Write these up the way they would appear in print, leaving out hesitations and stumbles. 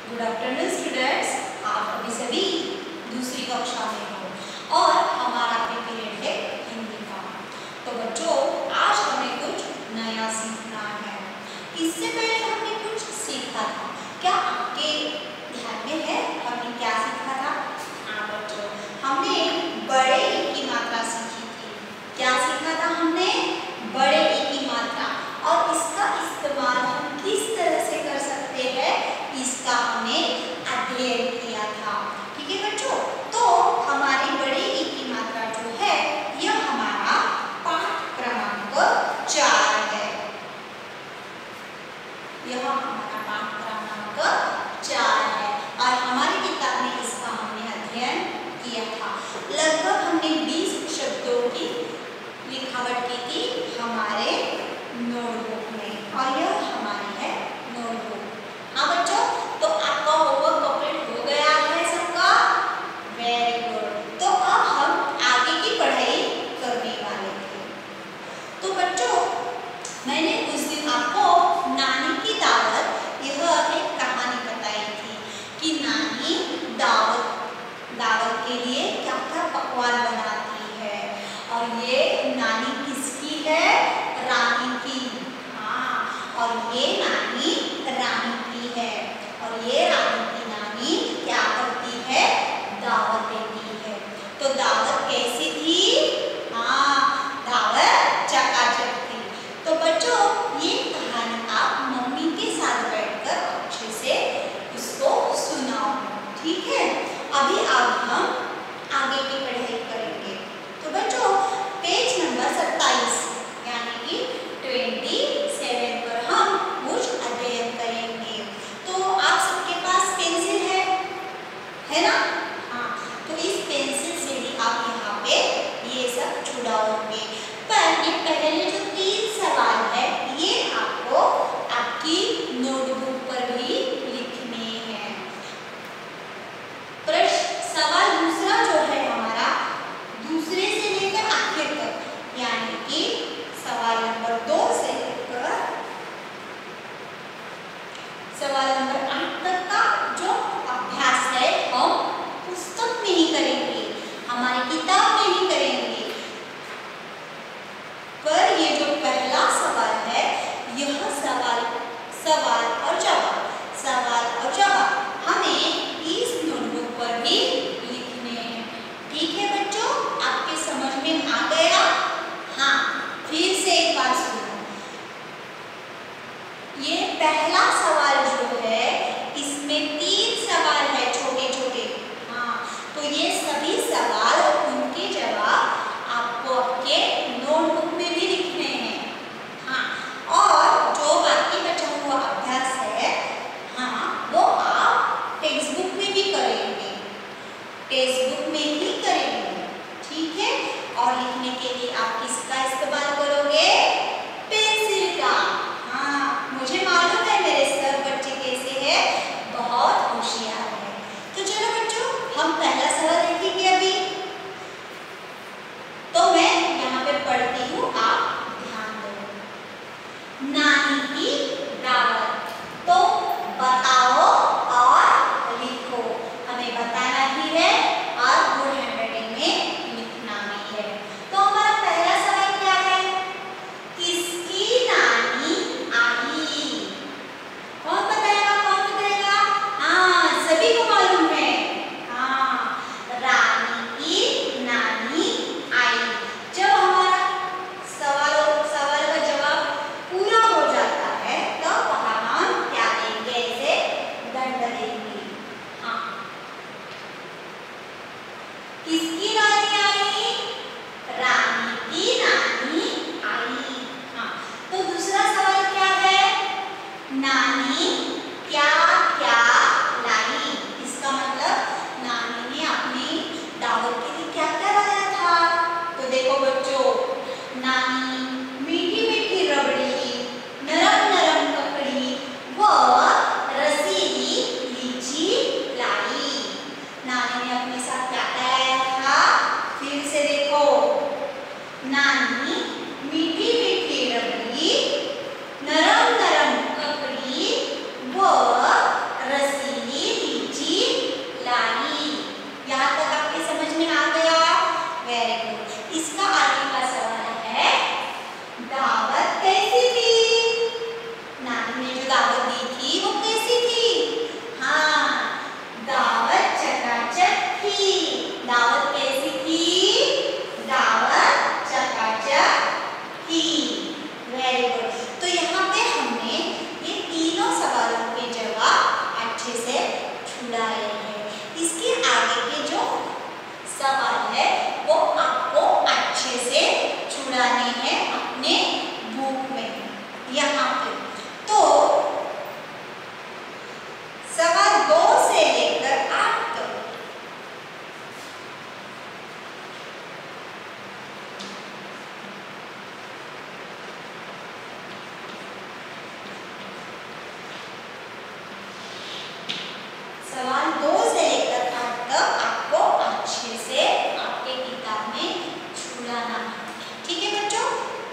Good afternoon students, आप अभी सभी दूसरी कक्षा में हो और हमारा पीरियड है हिंदी का। तो बच्चों, आज हमें कुछ नया सीखना है। इससे पहले हमने कुछ सीखा था, क्या आपके ध्यान में है हमने क्या सीखा था? हाँ बच्चों, हमने बड़े ई की मात्रा सीखी थी। क्या सीखा था हमने? बड़े ई की मात्रा, और इसका इस्तेमाल हम किस तरह से कर सकते हैं इसका हमने अध्ययन किया था। ठीक है बच्चों, तो हमारी बड़े ई की मात्रा जो है यह हमारा पाठ क्रमांक 4 है। यह हमारा पाठ क्रमांक 4 है और हमारी किताब में इसका हमने अध्ययन किया था। लगभग हमने 20 शब्दों की लिखावट की थी हमारे नोटबुक में, और यह हमारी है नोटबुक। हाँ बच्चों, तो आपका होमवर्क कंप्लीट हो गया है सबका? Very good. तो अब हम आगे की पढ़ाई करने वाले थे। तो बच्चों, मैंने उस दिन आपको नानी की दावत यह एक कहानी बताई थी कि नानी दावत के लिए क्या क्या पकवान बनाती है, और ये नानी किसकी मतलब आपको अच्छे से आपके किताब में छुड़ाना है। ठीक है बच्चों,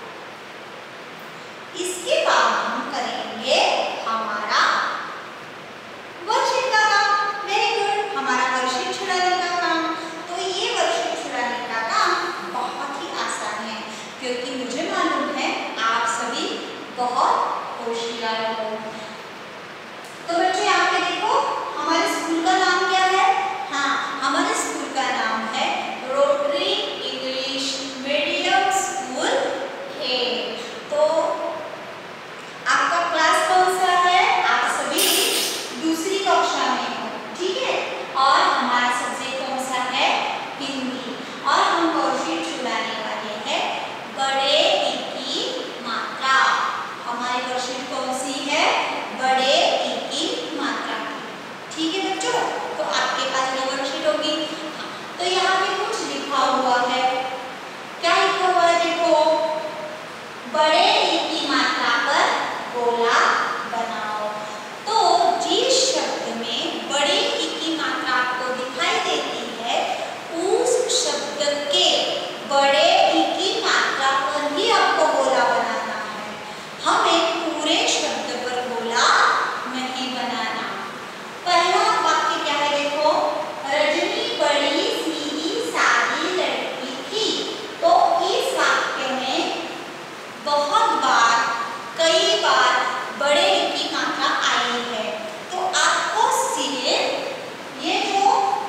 इसके बाद हम करेंगे हमारा वर्कशीट का काम। वेरी गुड, हमारा वर्कशीट छुड़ाने का काम। तो ये वर्कशीट छुड़ाने का काम बहुत ही आसान है, क्योंकि मुझे मालूम है आप सभी बहुत होशियार हो। तो बच्चों यहाँ पे देखो, हमारे स्कूल का नाम क्या है? हाँ, हमारे स्कूल का नाम है रोटरी इंग्लिश मीडियम स्कूल है। तो आपका क्लास कौन सा है? आप सभी दूसरी कक्षा में हो, ठीक है। और हमारा सब्जेक्ट कौन सा है? हिंदी। और हम वर्कशीट छुड़ाने वाले हैं बड़े ई की मात्रा। हमारी वर्कशीट कौन सी है? बड़े ई की मात्रा। ठीक है बच्चों, तो आपके पास जो वर्कशीट होगी, तो यहाँ पे कुछ लिखा हुआ है। क्या लिखा हुआ है? देखो, बड़े ई की मात्रा पर गोला बनाओ। तो जिस शब्द में बड़े ई की मात्रा आपको दिखाई देती है, उस शब्द के बड़े ई की मात्रा पर ही आपको गोला बनाना है। हमें पूरे शब्द पर गोला नहीं बनाना। पहला वाक्य क्या है? देखो, रजनी बड़ी सीधी सादी लड़की थी। तो इस वाक्य में बहुत बार, कई बार बड़े ई की मात्रा आई है। तो आपको सिर्फ ये जो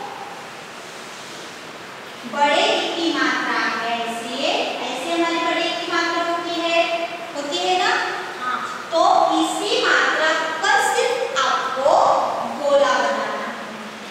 बड़े ई की मात्रा है, ऐसे हमारी बड़े ई की मात्रा होती है ना? हाँ, तो इसी मात्रा पर सिर्फ आपको गोला बनाना है।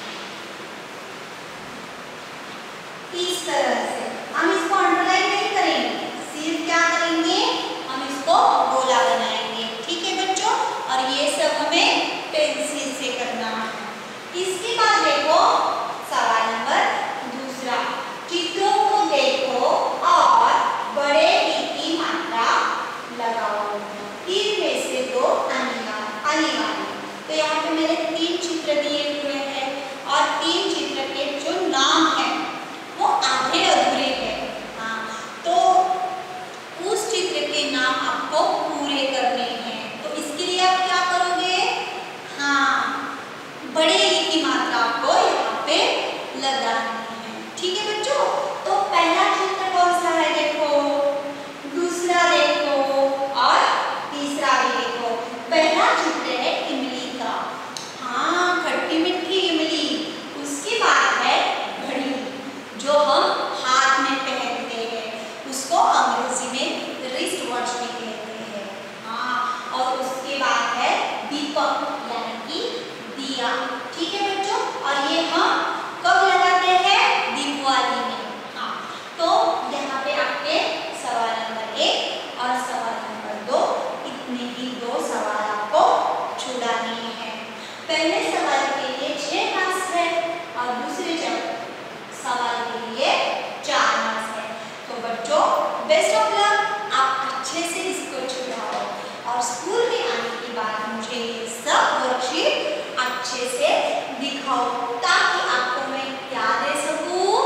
इस तरह से हम इसको अंडरलाइन नहीं करेंगे, सिर्फ क्या करेंगे? हम इसको गोला बनाएंगे। ठीक है बच्चों, और ये सब हमें पेंसिल से करना है। इसके बाद देखो सवाल नंबर दूसरा, चित्रों को देखो और बड़े ई की मात्रा लगाओ। इनमें से दो अनिवार्य। तो यहाँ पे मेरे 3 चित्र दिए हुए हैं, और 3 चित्र के जो नाम है वो आधे अधूरे हैं। हाँ, तो उस चित्र के नाम आपको पूरे करने हैं। तो इसके लिए आप क्या करोगे? हाँ, बड़े ई की मात्रा आपको यहाँ पे लगानी है। ठीक है बच्चों, तो पहला चित्र कौन सा है? देखो, दूसरा देखो, और तीसरा भी देखो। पहला चित्र है इमली का। हाँ, खट्टी मीठी इमली। उसके बाद है घड़ी, जो हम हाथ में पहनते हैं, उसको अंग्रेजी में रिस्ट वॉच भी कहते हैं। हाँ, और उसके बाद है दीपक, यानी कि दिया। ठीक है बच्चों, और ये हम कब लगाते हैं? दीपावली में। हाँ, तो यहाँ पे आपके सवाल नंबर 1 और सवाल नंबर 2, इतने ही 2 सवाल आपको छुड़ाने हैं। पहले सवाल के लिए 6 मार्क्स है, और दूसरे सवाल के लिए 4 मार्क्स है। तो बच्चों, बेस्ट ऑफ लक, आप अच्छे से इसको छुड़ाओ, और स्कूल में आने के बाद मुझे ये सब वर्कशीट अच्छे से दिखाओ, ताकि आपको मैं क्या दे सकूं?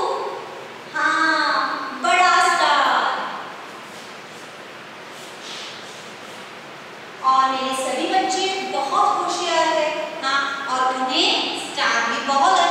हाँ, बड़ा स्टार। और मेरे सभी बच्चे बहुत होशियार है। हाँ, और उन्हें स्टार भी बहुत